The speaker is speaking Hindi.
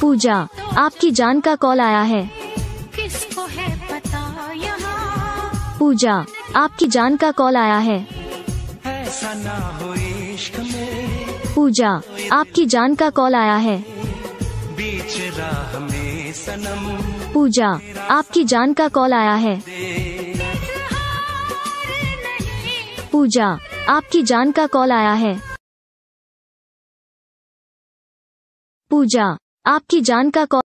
पूजा, आपकी जान का कॉल आया है। किसको है पता यहाँ। पूजा, आपकी जान का कॉल आया है। ऐसा ना हो इश्क में। पूजा, आपकी जान का कॉल आया है। बीच राह में सनम। पूजा, आपकी जान का कॉल आया है। पूजा, आपकी जान का कॉल आया है। पूजा, आपकी जान का कॉल